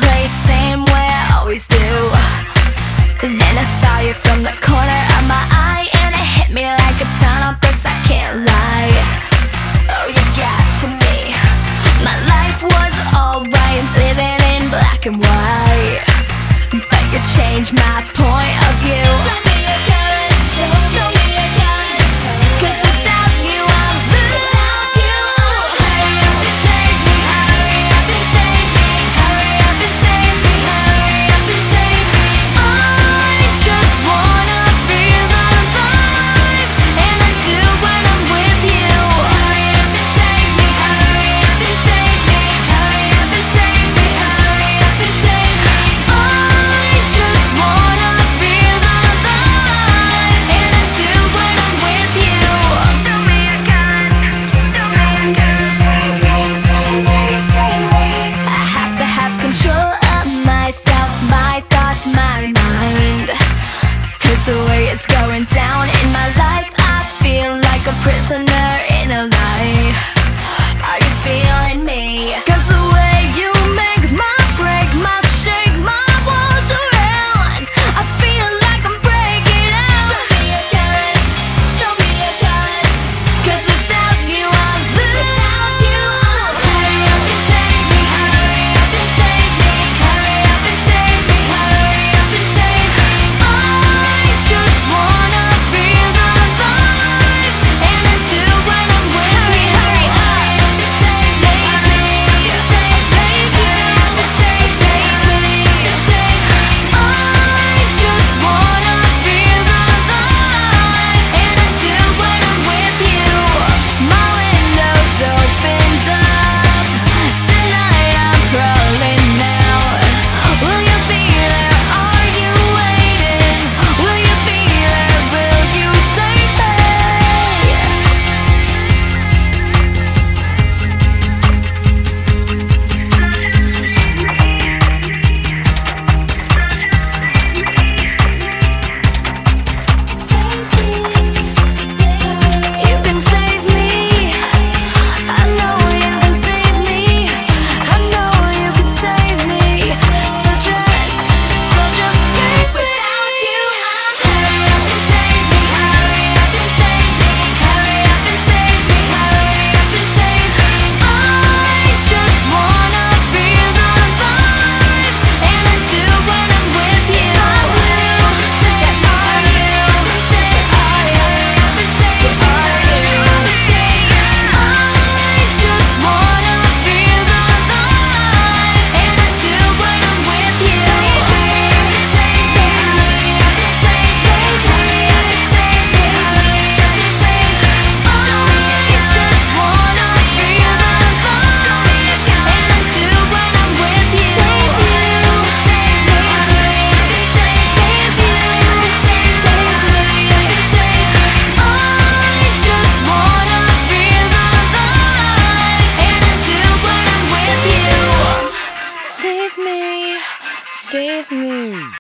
place, same way I always do. Then I saw you from the corner of my eye, and it hit me like a ton of bricks, I can't lie. Oh, you got to me. My life was alright, living in black and white, but you changed my point.